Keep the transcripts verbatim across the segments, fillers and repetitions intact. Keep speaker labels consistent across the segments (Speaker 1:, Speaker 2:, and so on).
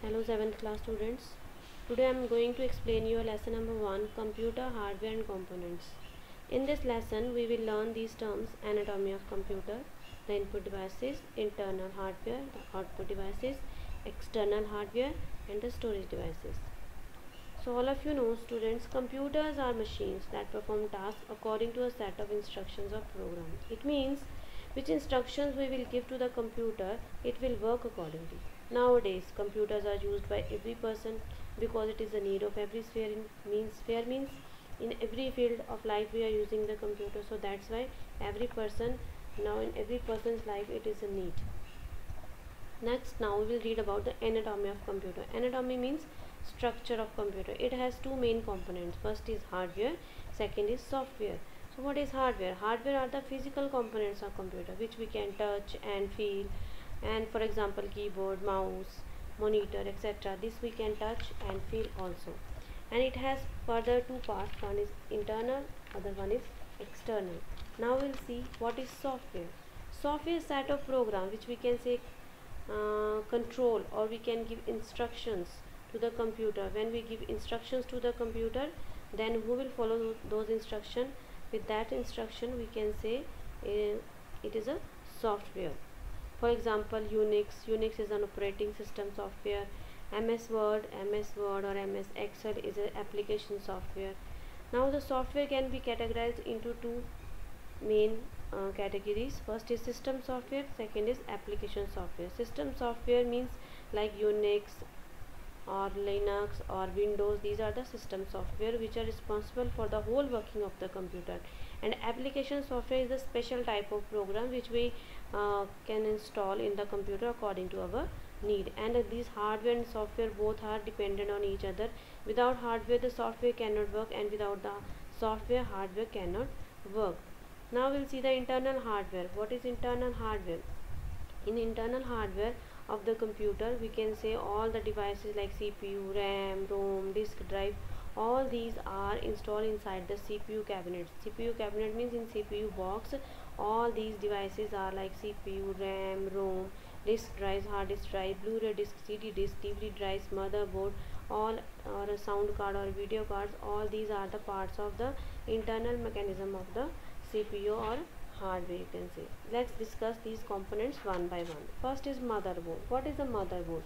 Speaker 1: Hello seventh class students. Today I am going to explain you lesson number one, computer hardware and components. In this lesson we will learn these terms: anatomy of computer, the input devices, internal hardware, the output devices, external hardware and the storage devices. So all of you know students, computers are machines that perform tasks according to a set of instructions or programs. It means which instructions we will give to the computer, it will work accordingly. Nowadays, computers are used by every person because it is a need of every sphere. In means sphere means in every field of life we are using the computer. So that's why every person now in every person's life it is a need. Next, now we will read about the anatomy of computer. Anatomy means structure of computer. It has two main components. First is hardware, second is software. So what is hardware? Hardware are the physical components of computer which we can touch and feel, and for example keyboard, mouse, monitor, etc. This we can touch and feel also. And it has further two parts. One is internal, other one is external. Now we'll see what is software. Software is set of program which we can say uh, control, or we can give instructions to the computer. When we give instructions to the computer, then who will follow those instructions? With that instruction we can say uh, it is a software. For example, Unix. Unix is an operating system software. M S Word, M S Word or M S Excel is an application software. Now the software can be categorized into two main uh, categories. First is system software, second is application software. System software means like Unix or Linux or Windows. These are the system software which are responsible for the whole working of the computer. And application software is a special type of program which we uh, can install in the computer according to our need. And uh, these hardware and software both are dependent on each other. Without hardware the software cannot work, and without the software hardware cannot work. Now we'll see the internal hardware. What is internal hardware? In internal hardware of the computer we can say all the devices like C P U, RAM, ROM, disk drive, all these are installed inside the C P U cabinet. C P U cabinet means in C P U box all these devices are like C P U, RAM, ROM, disk drives, hard disk drive, Blu-ray disc, C D disc, D V D drives, motherboard, all, or a sound card or video cards, all these are the parts of the internal mechanism of the C P U or hardware, you can say. Let's discuss these components one by one. First is motherboard. What is a motherboard?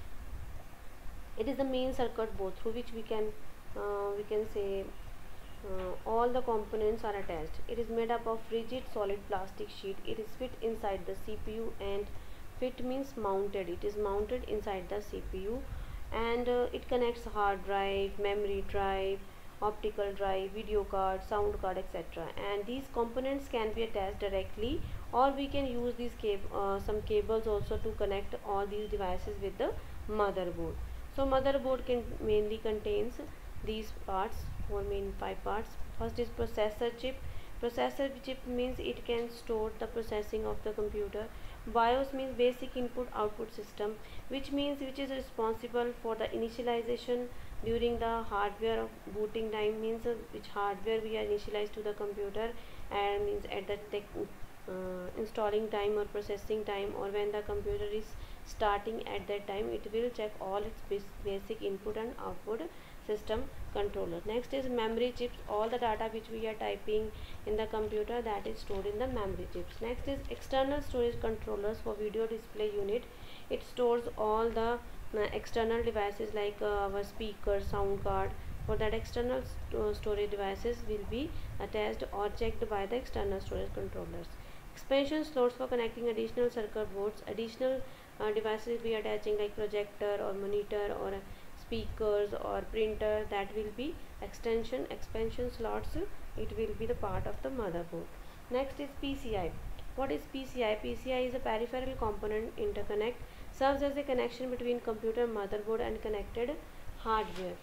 Speaker 1: It is the main circuit board through which we can uh, we can say uh, all the components are attached. It is made up of rigid solid plastic sheet. It is fit inside the C P U, and fit means mounted. It is mounted inside the C P U, and uh, it connects hard drive, memory drive, optical drive, video card, sound card, etc. And these components can be attached directly, or we can use these cab uh, some cables also to connect all these devices with the motherboard. So motherboard can mainly contains these parts, four main five parts. First is processor chip. Processor chip means it can store the processing of the computer. BIOS means basic input output system, which means which is responsible for the initialization during the hardware of booting time, means uh, which hardware we are initialized to the computer, and means at the tech, uh, installing time or processing time, or when the computer is starting, at that time it will check all its basic input and output system controller. Next is memory chips. All the data which we are typing in the computer, that is stored in the memory chips. Next is external storage controllers for video display unit. It stores all the uh, external devices like uh, our speaker, sound card. For that, external st uh, storage devices will be attached or checked by the external storage controllers. Expansion slots for connecting additional circuit boards. Additional uh, devices will be attaching like projector or monitor or uh, speakers or printer. That will be extension expansion slots. It will be the part of the motherboard. Next is P C I. What is P C I? P C I is a peripheral component interconnect, serves as a connection between computer motherboard and connected hardware.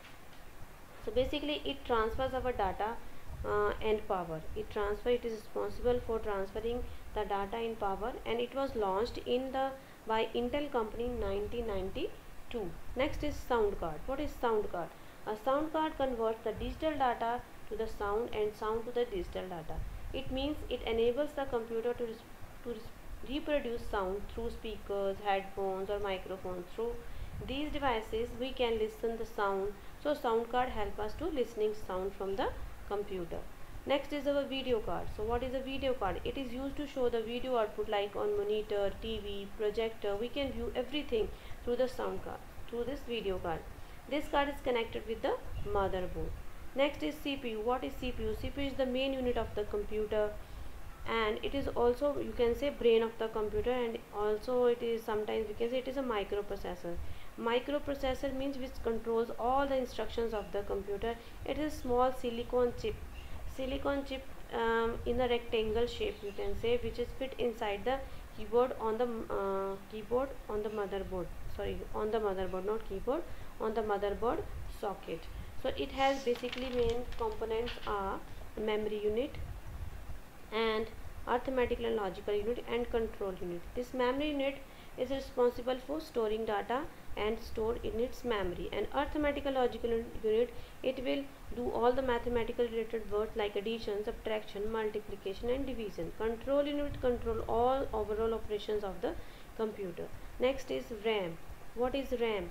Speaker 1: So basically it transfers our data uh, and power. It transfer it is responsible for transferring the data in power, and it was launched in the by Intel company in nineteen ninety-two. Next is sound card. What is sound card? A sound card converts the digital data to the sound and sound to the digital data. It means it enables the computer to, to reproduce sound through speakers, headphones or microphones through These devices we can listen the sound. So sound card help us to listening sound from the computer. Next is our video card. So what is a video card? It is used to show the video output like on monitor, T V, projector. We can view everything through the sound card, through this video card. This card is connected with the motherboard. Next is C P U. What is C P U? C P U is the main unit of the computer, and it is also, you can say, brain of the computer, and also it is sometimes we can say it is a microprocessor. Microprocessor means which controls all the instructions of the computer. It is small silicon chip silicon chip um, in a rectangle shape, you can say, which is fit inside the keyboard on the uh, keyboard on the motherboard, sorry, on the motherboard, not keyboard, on the motherboard socket. So it has basically main components are memory unit and arithmetical and logical unit and control unit. This memory unit is responsible for storing data and stored in its memory, and arithmetical logical unit, it will do all the mathematical related words like addition, subtraction, multiplication and division. Control unit control all overall operations of the computer. Next is RAM. What is RAM?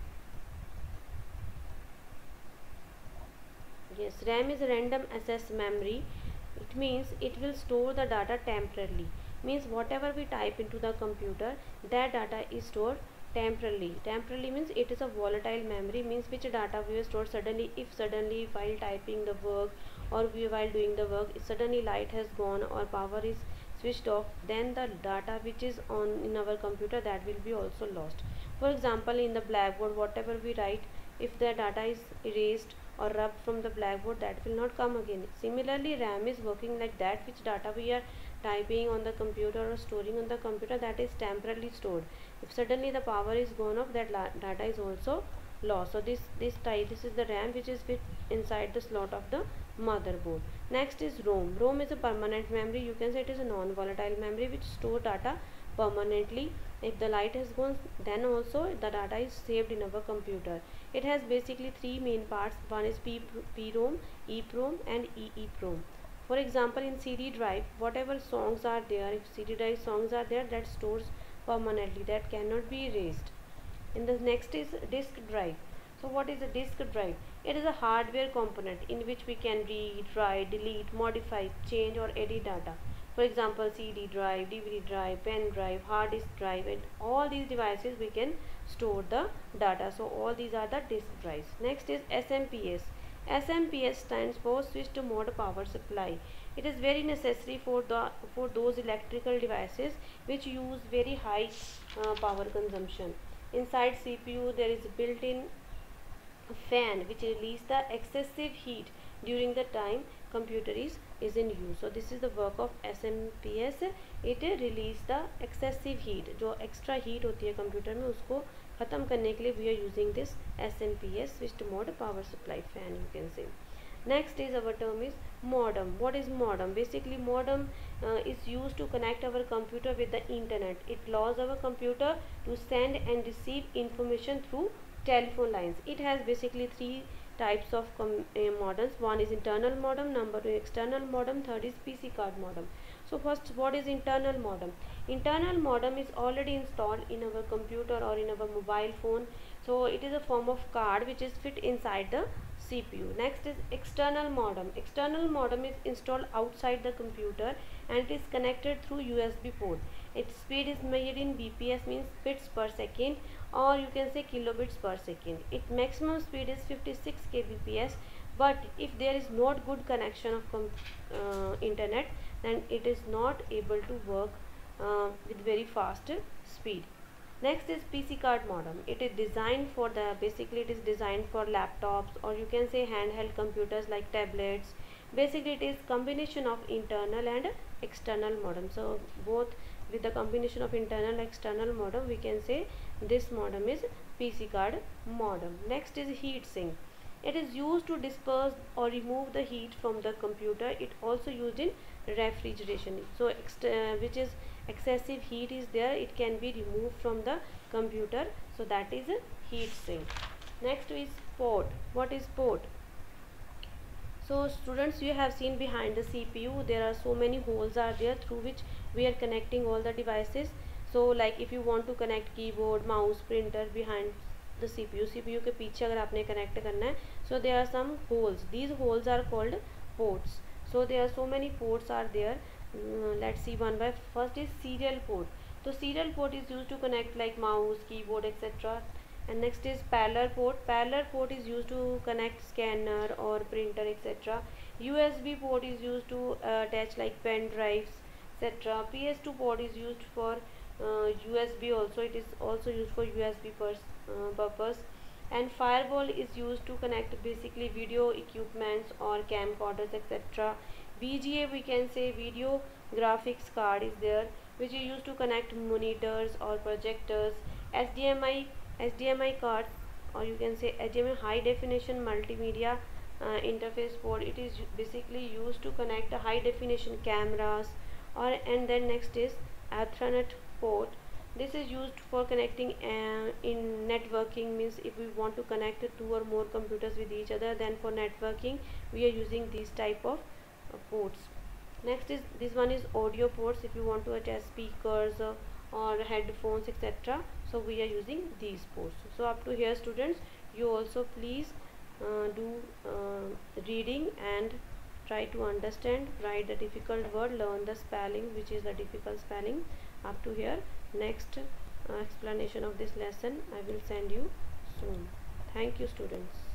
Speaker 1: Yes, RAM is random access memory. It means it will store the data temporarily. Means whatever we type into the computer, that data is stored temporarily. Temporarily means it is a volatile memory, means which data we have stored suddenly. If suddenly while typing the work or we while doing the work, suddenly light has gone or power is switched off, then the data which is on in our computer, that will be also lost. For example, in the blackboard, whatever we write, if the data is erased or rubbed from the blackboard, that will not come again. Similarly, RAM is working like that, which data we are typing on the computer or storing on the computer, that is temporarily stored. If suddenly the power is gone off, that data is also lost. So this this type this is the RAM which is fit inside the slot of the motherboard. Next is ROM. ROM is a permanent memory. You can say it is a non-volatile memory which store data permanently. If the light has gone, then also the data is saved in our computer. It has basically three main parts. One is P PROM, EPROM and EEPROM. For example, in C D drive, whatever songs are there, if C D drive songs are there, that stores permanently, that cannot be erased. In the next is disk drive. So what is a disk drive? It is a hardware component in which we can read, write, delete, modify, change or edit data. For example, C D drive, D V D drive, pen drive, hard disk drive, and all these devices we can store the data. So all these are the disk drives. Next is S M P S. S M P S stands for switched mode power supply. It is very necessary for the for those electrical devices which use very high uh, power consumption. Inside C P U there is built-in fan which release the excessive heat during the time computer is is in use. So this is the work of S M P S. It release the excessive heat, जो extra heat होती है computer में, उसको ख़त्म करने के लिए we are using this S M P S switched mode power supply fan, you can say. Next is our term is modem. What is modem? Basically modem uh, is used to connect our computer with the internet. It allows our computer to send and receive information through telephone lines. It has basically three types of com uh, modems. One is internal modem, number two external modem, third is P C card modem. So first, what is internal modem? Internal modem is already installed in our computer or in our mobile phone. So it is a form of card which is fit inside the C P U. Next is external modem. External modem is installed outside the computer and it is connected through U S B port. Its speed is measured in B P S, means bits per second, or you can say kilobits per second. Its maximum speed is fifty-six kilobits per second, but if there is not good connection of uh, internet, then it is not able to work uh, with very fast speed. Next is P C card modem. It is designed for the basically it is designed for laptops, or you can say handheld computers like tablets. Basically it is combination of internal and external modem. So both with the combination of internal and external modem, we can say this modem is P C card modem. Next is heat sink. It is used to disperse or remove the heat from the computer. It also used in refrigeration. So uh, which is excessive heat is there, it can be removed from the computer. So that is a heat sink. Next is port. What is port? So students, you have seen behind the C P U there are so many holes are there through which we are connecting all the devices. So like if you want to connect keyboard, mouse, printer behind the C P U. C P U के पीछे अगर आपने connect करना है, so there are some holes. These holes are called ports. So there are so many ports are there. Uh, let's see one by. First is serial port. So serial port is used to connect like mouse, keyboard, et cetera. And next is parallel port. Parallel port is used to connect scanner or printer, et cetera. U S B port is used to uh, attach like pen drives, et cetera. P S two port is used for uh, U S B also. It is also used for U S B pers uh, purpose. And firewall is used to connect basically video equipments or camcorders, et cetera. V G A, we can say video graphics card is there, which is used to connect monitors or projectors. H D M I H D M I cards, or you can say H D M I high definition multimedia uh, interface port. It is basically used to connect high definition cameras. Or and then next is Ethernet port. This is used for connecting uh, in networking, means if we want to connect two or more computers with each other, then for networking we are using these type of uh, ports. Next is this one is audio ports. If you want to attach speakers uh, or headphones, et cetera. So we are using these ports. So up to here, students, you also please uh, do uh, reading and try to understand, write the difficult word, learn the spelling, which is the difficult spelling. Up to here, next uh, explanation of this lesson I will send you soon. Thank you, students.